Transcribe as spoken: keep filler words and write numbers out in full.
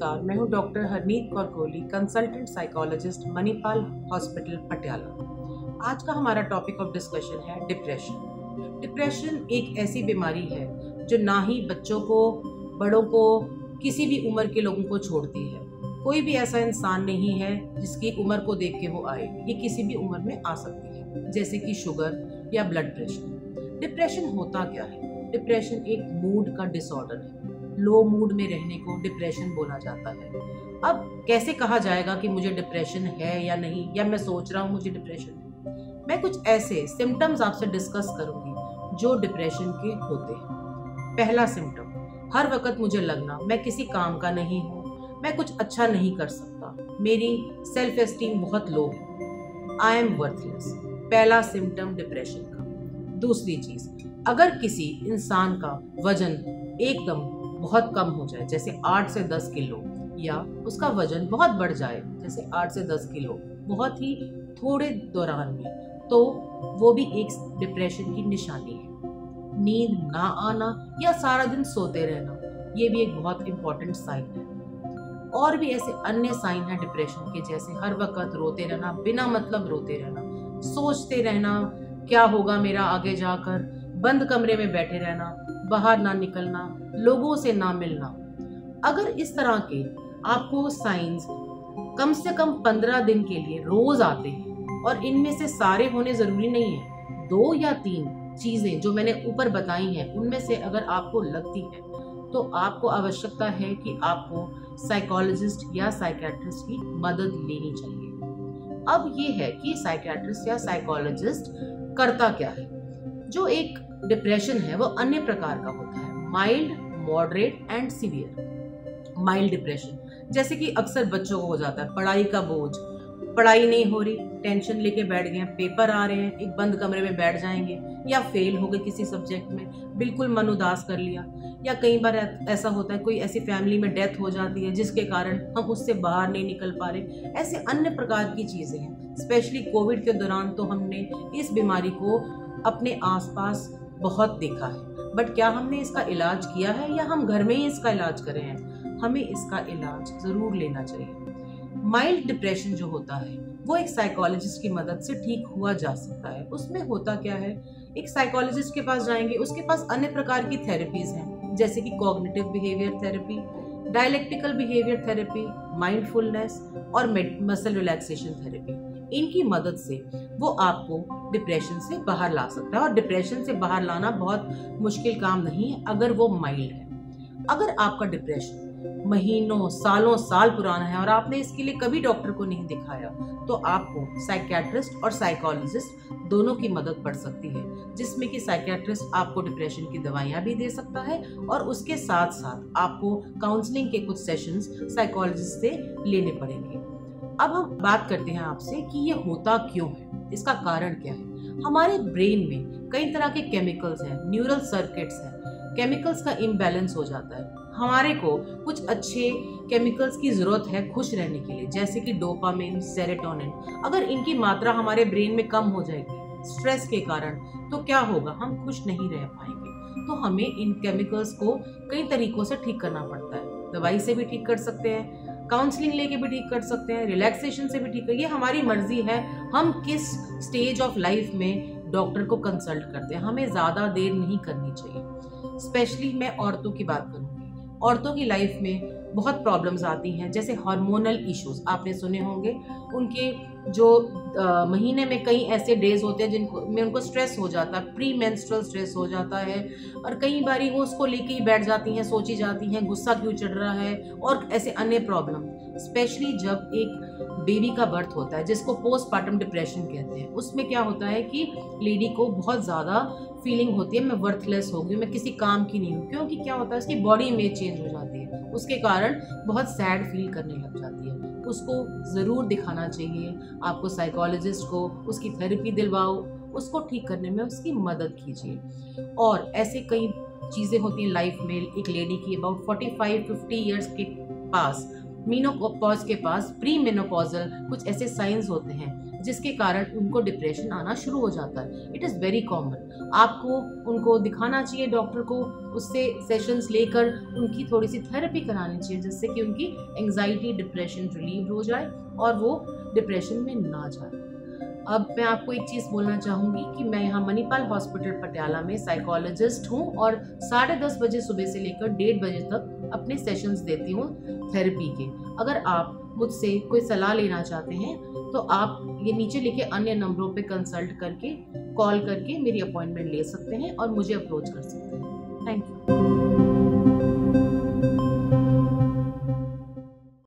नमस्कार, मैं हूं doctor Harmeet Kaur Kohli, consultant psychologist, Manipal hospital, Patiala. आज का हमारा टॉपिक ऑफ डिस्कशन है डिप्रेशन। डिप्रेशन एक ऐसी बीमारी है जो ना ही बच्चों को, बड़ों को, किसी भी उम्र के लोगों को छोड़ती है। कोई भी ऐसा इंसान नहीं है जिसकी उम्र को देख के वो आए। ये किसी भी उम्र में आ सकती है, जैसे कि शुगर या ब्लड प्रेशर। डिप्रेशन होता क्या है? डिप्रेशन एक मूड का डिसऑर्डर है। लो मूड में रहने को डिप्रेशन बोला जाता है। अब कैसे कहा जाएगा कि मुझे डिप्रेशन है या नहीं, या मैं सोच रहा हूँ मुझे डिप्रेशन है? मैं कुछ ऐसे सिम्टम्स आपसे डिस्कस करूंगी जो डिप्रेशन के होते हैं। पहला सिम्टम, हर वक्त मुझे लगना मैं किसी काम का नहीं हूँ, मैं कुछ अच्छा नहीं कर सकता, मेरी सेल्फ एस्टीम बहुत लो है, आई एम वर्थलेस। पहला सिम्टम डिप्रेशन का। दूसरी चीज, अगर किसी इंसान का वजन एकदम बहुत कम हो जाए, जैसे आठ से दस किलो, या उसका वजन बहुत बढ़ जाए, जैसे आठ से दस किलो, बहुत ही थोड़े दौरान में, तो वो भी एक डिप्रेशन की निशानी है। नींद ना आना या सारा दिन सोते रहना, ये भी एक बहुत इंपॉर्टेंट साइन है। और भी ऐसे अन्य साइन है डिप्रेशन के, जैसे हर वक्त रोते रहना, बिना मतलब रोते रहना, सोचते रहना क्या होगा मेरा आगे जाकर, बंद कमरे में बैठे रहना, बाहर ना निकलना, लोगों से ना मिलना। अगर इस तरह के आपको साइंस कम से कम पंद्रह दिन के लिए रोज आते हैं, और इनमें से सारे होने जरूरी नहीं है, दो या तीन चीजें जो मैंने ऊपर बताई हैं उनमें से अगर आपको लगती है, तो आपको आवश्यकता है कि आपको साइकोलॉजिस्ट या साइकियाट्रिस्ट की मदद लेनी चाहिए। अब ये है कि साइकियाट्रिस्ट या साइकोलॉजिस्ट करता क्या है। जो एक डिप्रेशन है वो अन्य प्रकार का होता है, mild, moderate and severe. Mild depression जैसे कि अक्सर बच्चों को हो जाता है, पढ़ाई का बोझ, पढ़ाई नहीं हो रही, टेंशन लेके बैठ गए, पेपर आ रहे हैं, एक बंद कमरे में बैठ जाएंगे, या फेल हो गए किसी सब्जेक्ट में, बिल्कुल मन उदास कर लिया। या कई बार ऐसा होता है कोई ऐसी फैमिली में डेथ हो जाती है जिसके कारण हम उससे बाहर नहीं निकल पा रहे। ऐसे अन्य प्रकार की चीजें हैं। स्पेशली कोविड के दौरान तो हमने इस बीमारी को अपने आसपास बहुत देखा है, बट क्या हमने इसका इलाज किया है या हम घर में ही इसका इलाज कर रहे हैं? हमें इसका इलाज जरूर लेना चाहिए। माइल्ड डिप्रेशन जो होता है वो एक साइकोलॉजिस्ट की मदद से ठीक हुआ जा सकता है। उसमें होता क्या है, एक साइकोलॉजिस्ट के पास जाएंगे, उसके पास अन्य प्रकार की थेरेपीज हैं, जैसे कि cognitive behaviour therapy, dialectical behaviour therapy, mindfulness और मसल रिलैक्सेशन थेरेपी। इनकी मदद से वो आपको डिप्रेशन से बाहर ला सकता है, और डिप्रेशन से बाहर लाना बहुत मुश्किल काम नहीं है अगर वो माइल्ड है। अगर आपका डिप्रेशन महीनों, सालों साल पुराना है और आपने इसके लिए कभी डॉक्टर को नहीं दिखाया, तो आपको साइकियाट्रिस्ट और साइकोलॉजिस्ट दोनों की मदद पड़ सकती है, जिसमें कि साइकियाट्रिस्ट आपको डिप्रेशन की दवाइयां भी दे सकता है, और उसके साथ साथ आपको काउंसलिंग के कुछ सेशंस साइकोलॉजिस्ट से लेने पड़ेंगे। अब हम बात करते हैं आपसे कि ये होता क्यों है, इसका कारण क्या है। हमारे ब्रेन में कई तरह के केमिकल्स हैं, न्यूरल सर्किट्स हैं, केमिकल्स का इम्बैलेंस हो जाता है। हमारे को कुछ अच्छे केमिकल्स की जरूरत है खुश रहने के लिए, जैसे कि डोपामिन, सेरोटोनिन। अगर इनकी मात्रा हमारे ब्रेन में कम हो जाएगी स्ट्रेस के कारण, तो क्या होगा, हम खुश नहीं रह पाएंगे। तो हमें इन केमिकल्स को कई तरीकों से ठीक करना पड़ता है। दवाई से भी ठीक कर सकते हैं, काउंसलिंग लेके भी ठीक कर सकते हैं, रिलैक्सेशन से भी ठीक कर, ये हमारी मर्जी है हम किस स्टेज ऑफ लाइफ में डॉक्टर को कंसल्ट करते हैं। हमें ज़्यादा देर नहीं करनी चाहिए। स्पेशली मैं औरतों की बात करूँगी। औरतों की लाइफ में बहुत प्रॉब्लम्स आती हैं, जैसे हार्मोनल इश्यूज आपने सुने होंगे। उनके जो आ, महीने में कई ऐसे डेज होते हैं जिनको में उनको स्ट्रेस हो जाता है, प्री मेंस्ट्रुअल स्ट्रेस हो जाता है, और कई बारी वो उसको लेके ही बैठ जाती हैं, सोची जाती हैं गुस्सा क्यों चढ़ रहा है, और ऐसे अन्य प्रॉब्लम। स्पेशली जब एक बेबी का बर्थ होता है, जिसको पोस्टपार्टम डिप्रेशन कहते हैं, उसमें क्या होता है कि लेडी को बहुत ज़्यादा फीलिंग होती है, मैं वर्थलेस हो गई, मैं किसी काम की नहीं हूँ, क्योंकि क्या होता है उसकी बॉडी इमेज चेंज हो जाती है, उसके कारण बहुत सैड फील करने लग जाती है। उसको ज़रूर दिखाना चाहिए, आपको साइकोलॉजिस्ट को उसकी थेरेपी दिलवाओ, उसको ठीक करने में उसकी मदद कीजिए। और ऐसे कई चीज़ें होती हैं लाइफ में। एक लेडी की about forty five fifty years के पास, मीनोपॉज के पास, प्री मेनोपॉजल कुछ ऐसे साइंस होते हैं जिसके कारण उनको डिप्रेशन आना शुरू हो जाता है। It is very common. आपको उनको दिखाना चाहिए डॉक्टर को, उससे सेशंस लेकर उनकी थोड़ी सी थेरेपी करानी चाहिए, जिससे कि उनकी एंग्जाइटी डिप्रेशन रिलीव हो जाए और वो डिप्रेशन में ना जाए। अब मैं आपको एक चीज़ बोलना चाहूँगी कि मैं यहाँ मणिपाल हॉस्पिटल पटियाला में साइकोलॉजिस्ट हूँ और साढ़े दस बजे सुबह से लेकर डेढ़ बजे तक अपने सेशंस देती हूँ थेरेपी के। अगर आप मुझसे कोई सलाह लेना चाहते हैं तो आप ये नीचे लिखे अन्य नंबरों पे कंसल्ट करके, कॉल करके मेरी अपॉइंटमेंट ले सकते हैं और मुझे अप्रोच कर सकते हैं। Thank you.